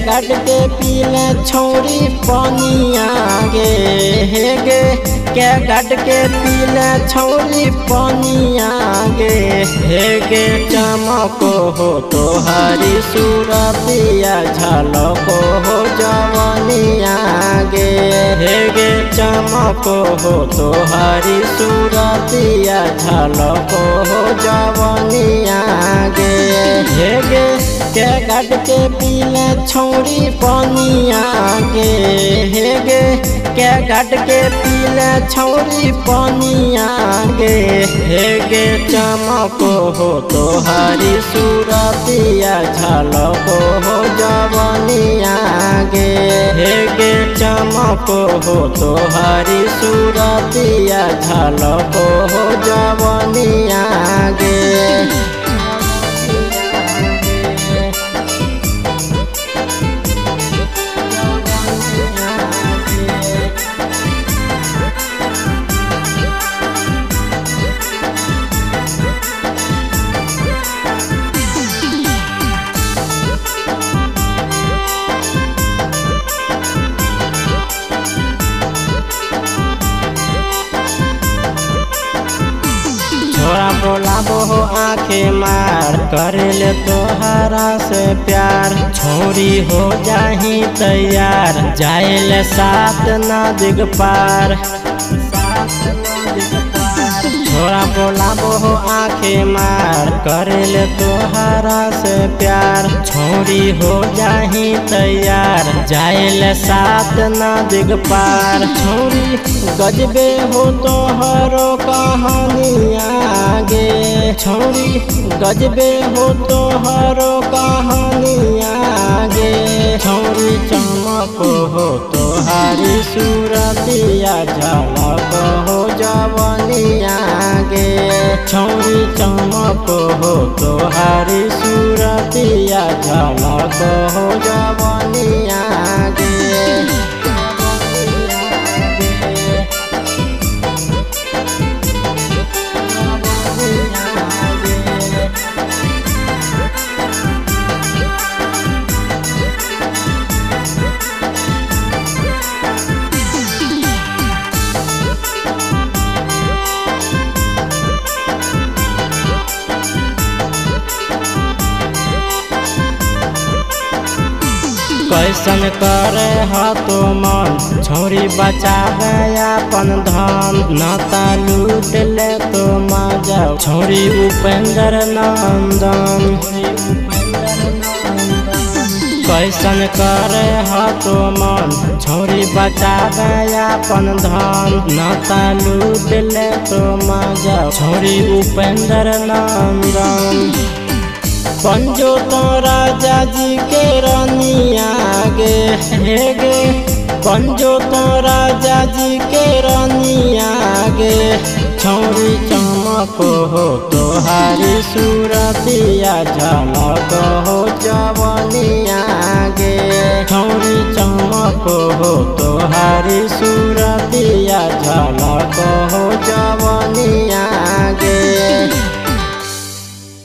गट के पीले छोरी पानिया गे हे गे के गट के पीले छोरी पानिया गे हे गे चमको हो तोहारी सूरतिया झलको हो जवनिया गे हे गे चमको हो तोहारी सूरतिया झलको हो जवनिया गे हे गे के गट के पीले छोरी पानिया गे हे गे के गट के पीले छोरी पानिया गे हे गे चमको हो तोहारी सूरतिया झलको हो जवनिया गे हे गे चमको हो तोहारी सूरतिया झलको हो जवनिया गे। छोरा बोलाबो हो आँखें मार करेले तोहरा से प्यार छोरी हो जाही तैयार जाएले साथ नदिग पार। छोरा बोलाबो हो आँखें मार करेले तोहरा से प्यार छोरी हो जाही तैयार जाएले साथ नदिग पार। छोरी गजबे हो तोहरो कहानिया गे छोरी गजबे हो तोहरो कहानिया गे छोरी चमको हो तोहारी सूरतिया झलको हो जवनिया गे छोरी चमको हो तोहारी सूरतिया झलको हो जवनिया गे। कैसन करे हा तो मन छोरी बचावे अपन धन नाता लूट ले तो मजा छोरी उपेंद्र नंदन। कैसन करे हा तो मन छोरी बचावे अपन धन नाता लूट ले तो मजा छोरी उपेंद्र नंदन। पंजो तो राजा जी के रानिया गे हे गे पंजो तो राजा जी के रानिया गे छोरी चमको हो तोहारी सूरतिया झलको हो जवनिया गे छोरी चमको हो तोहारी सूरतिया झलको